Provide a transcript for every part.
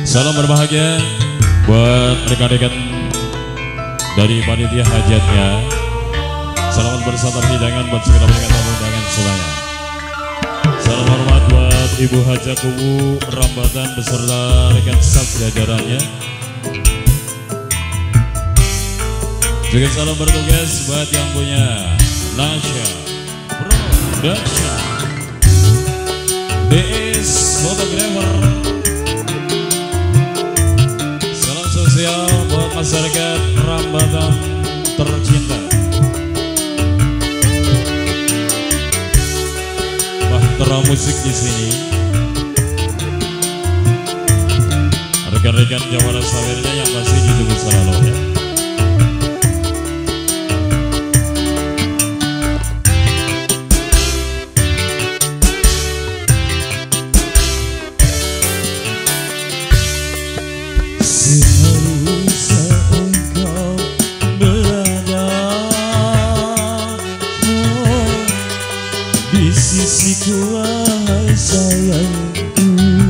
Salam berbahagia buat rekan-rekan dari panitia hajatnya. Selamat bersantap hidangan buat segala rekan tamu undangan semuanya. Salam hormat buat Ibu Haja Kubu Rambatan beserta rekan staf jajarannya. Juga salam bertugas buat yang punya Nasya Production, DS Fotografer. Salam sosial buat masyarakat Rambatan tercinta. Bahtera musik di sini. Rekan-rekan Jawara Sawirnya yang masih ditunggu selalu ya. Sisiku wahai sayangku,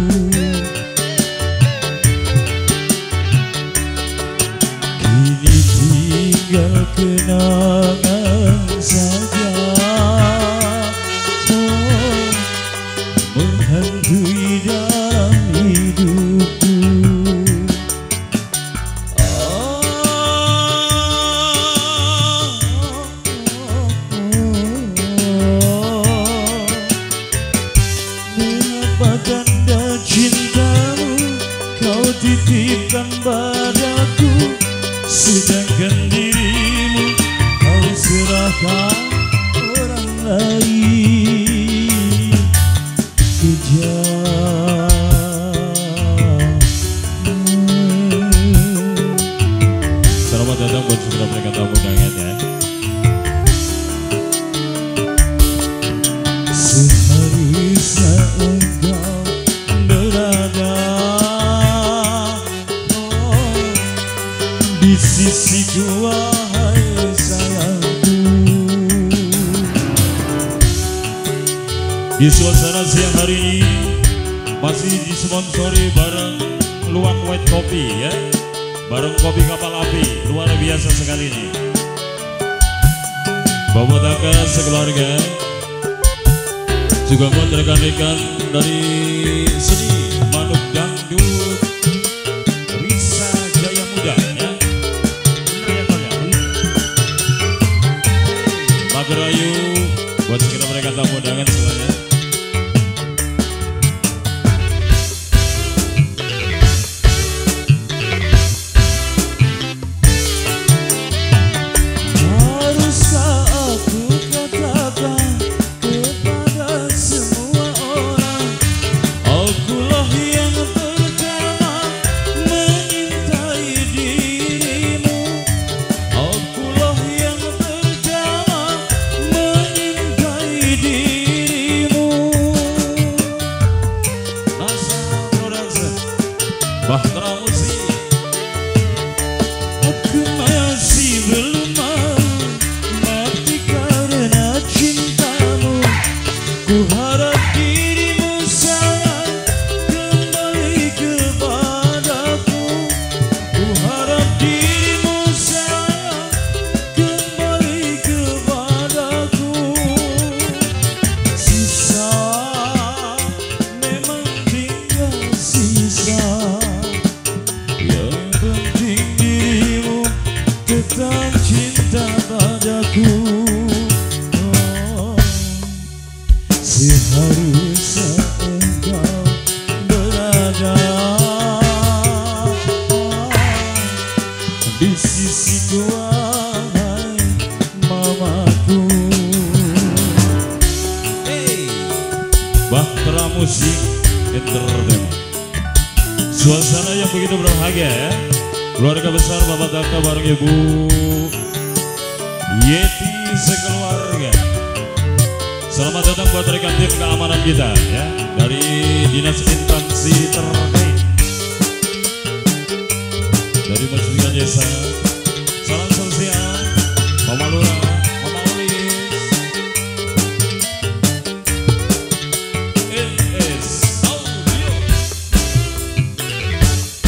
kini tinggal kenangan saja, menghantui dalam hidupku. Tanda cintamu kau titipkan padaku, sedangkan dirimu kau serahkan orang lain. Kejam. Selamat datang buat segala mereka tamu undangan ya. Seharusnya engkau berada di sisiku wahai sayangku. Di suasana siang hari ini masih disponsori bareng Luwak White Coffee ya, bareng kopi kapal api luar biasa sekali ini. Bapak Taka sekeluarga, juga buat rekan-rekan dari seni Manuk Dangdut Risa Jaya Muda ya. Magerayu buat segera mereka tamu undangan semuanya. Haruskah aku katakan kepada semua orang, akulah yang pertama mencintai dirimu. Akulah yang pertama mencintai dirimu. Nasya Production, Bahtera Musik. Aku masih belum mau mati karena cintamu. Ku harap dirimu sayang kembali kepadaku. Ku harap dirimu sayang kembali kepadaku. Sisa memang tinggal sisa, yang penting dirimu tetap cinta padaku. Seharusnya engkau berada di sisiku wahai mamaku. Bahtera Musik Entertainment. Suasana yang begitu berbahagia ya. Keluarga besar Bapak Taka bareng Ibu Yeti sekeluarga. Selamat datang buat rekan tim keamanan kita ya, dari dinas instansi terkait, dari Masjid Desa. Salam sosial Mama Lura, Mama Ulis, NS Audio.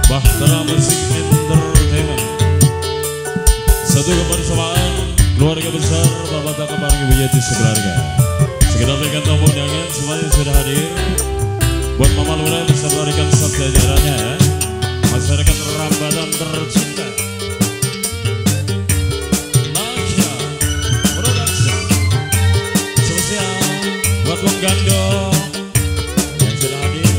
Bahtera Musik Entertainment. Satu kebersamaan keluarga besar Bapak Takabang Ibu Yeti sekeluarga. Sekedar berikan tamu undangan semuanya sudah hadir. Buat Mama Lura bisa berikan sabda jalannya ya. Masyarakat Ramadan tercinta. Nasya Production. Sosial buat Wong Gando yang sudah hadir.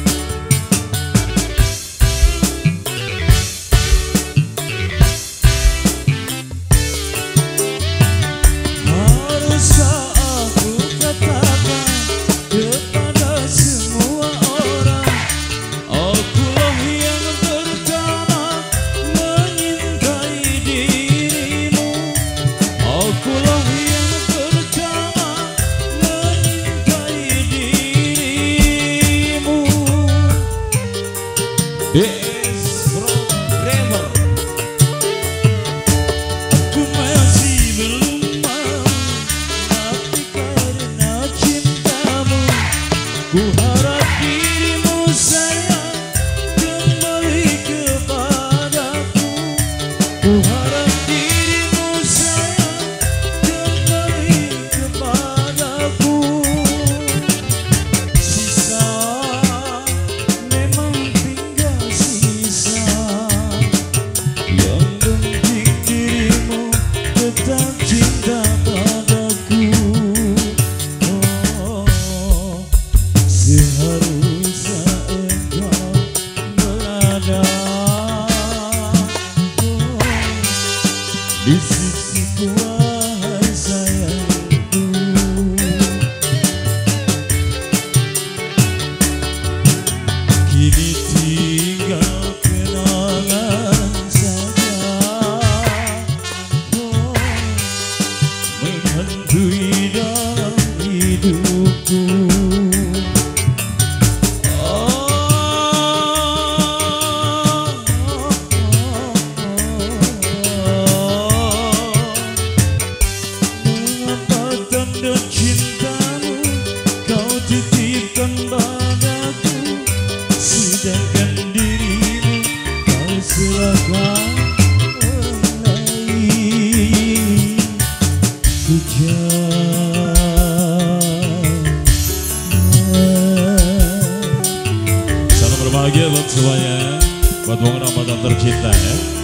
Yes, Programmer. Aku masih belum mau, tapi karena cintamu, ku harap dirimu sayang kembali kepadaku. Ku harap dirimu sayang kembali kepadaku. Sisa memang tinggal sisa, yang penting dirimu tetap cinta padaku. Oh, seharusnya engkau berada di sisiku, wahai sayangku. Kini tinggal kenangan saja, oh, menghantui dalam hidupku. Mengapa tanda cintamu kau titipkan padaku, sedangkan dirimu kau serahkan orang lain. Salam berbahagia buat semuanya, buat Wong Ramadan tercinta ya.